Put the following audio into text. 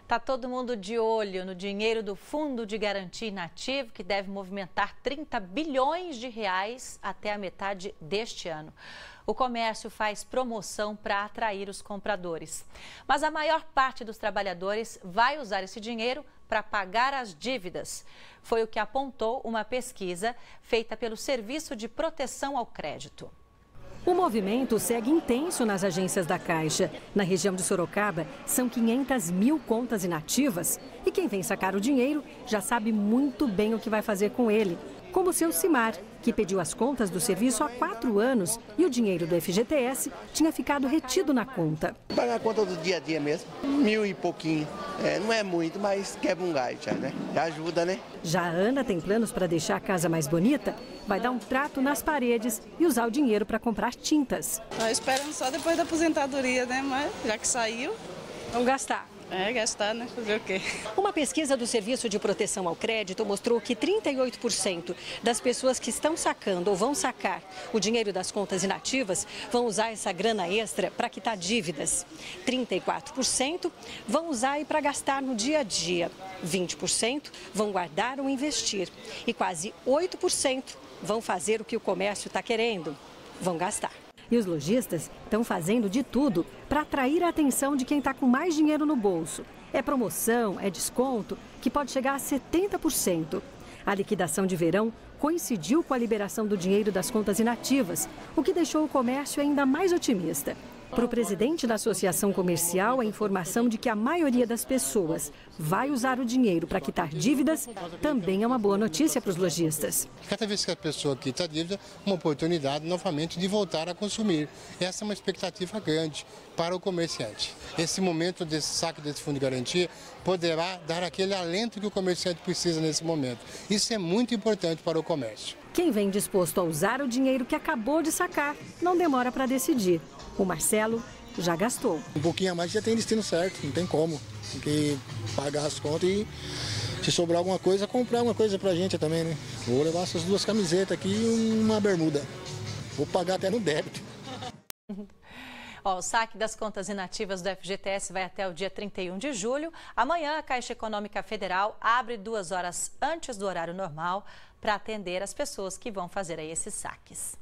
Tá todo mundo de olho no dinheiro do Fundo de Garantia Inativo, que deve movimentar 30 bilhões de reais até a metade deste ano. O comércio faz promoção para atrair os compradores. Mas a maior parte dos trabalhadores vai usar esse dinheiro para pagar as dívidas. Foi o que apontou uma pesquisa feita pelo Serviço de Proteção ao Crédito. O movimento segue intenso nas agências da Caixa. Na região de Sorocaba, são 500 mil contas inativas. E quem vem sacar o dinheiro já sabe muito bem o que vai fazer com ele. Como o seu Simar, que pediu as contas do serviço há 4 anos e o dinheiro do FGTS tinha ficado retido na conta. Pagar a conta do dia a dia mesmo, 1.000 e pouquinho. Não é muito, mas quebra um gás já, né? Já ajuda, né? Já a Ana tem planos para deixar a casa mais bonita. Vai dar um trato nas paredes e usar o dinheiro para comprar tintas. Estou esperando só depois da aposentadoria, né? Mas já que saiu, vamos gastar. Gastar, né? Fazer o quê? Uma pesquisa do Serviço de Proteção ao Crédito mostrou que 38% das pessoas que estão sacando ou vão sacar o dinheiro das contas inativas vão usar essa grana extra para quitar dívidas. 34% vão usar para gastar no dia a dia. 20% vão guardar ou investir. E quase 8% vão fazer o que o comércio está querendo. Vão gastar. E os lojistas estão fazendo de tudo para atrair a atenção de quem está com mais dinheiro no bolso. É promoção, é desconto, que pode chegar a 70%. A liquidação de verão coincidiu com a liberação do dinheiro das contas inativas, o que deixou o comércio ainda mais otimista. Para o presidente da Associação Comercial, a informação de que a maioria das pessoas vai usar o dinheiro para quitar dívidas também é uma boa notícia para os lojistas. Cada vez que a pessoa quita a dívida, uma oportunidade novamente de voltar a consumir. Essa é uma expectativa grande para o comerciante. Esse momento desse saque desse fundo de garantia poderá dar aquele alento que o comerciante precisa nesse momento. Isso é muito importante para o comércio. Quem vem disposto a usar o dinheiro que acabou de sacar não demora para decidir. O Marcelo já gastou. Um pouquinho a mais já tem destino certo, não tem como. Tem que pagar as contas e, se sobrar alguma coisa, comprar alguma coisa pra gente também, né? Vou levar essas 2 camisetas aqui e uma bermuda. Vou pagar até no débito. O saque das contas inativas do FGTS vai até o dia 31 de julho. Amanhã, a Caixa Econômica Federal abre 2 horas antes do horário normal para atender as pessoas que vão fazer aí esses saques.